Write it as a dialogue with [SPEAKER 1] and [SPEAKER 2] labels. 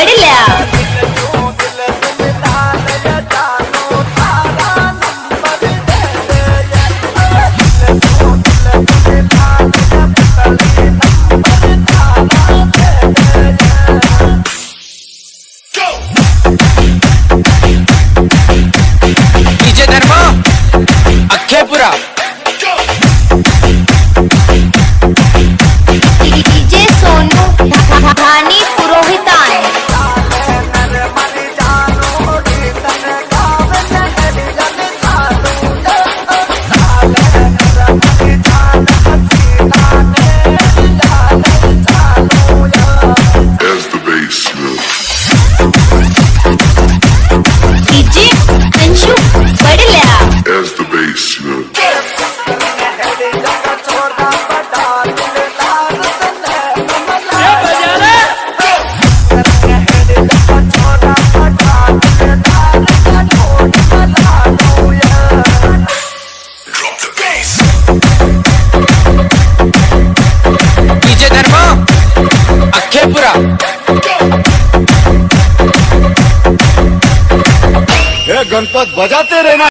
[SPEAKER 1] बडल्या।
[SPEAKER 2] DJ Dharma Akhepura.
[SPEAKER 1] DJ Sonu Dhani Purohitan. DJ Anshu Badalya.
[SPEAKER 2] DJ Dharma Akhepura.
[SPEAKER 3] Ganpat बजाते रहना।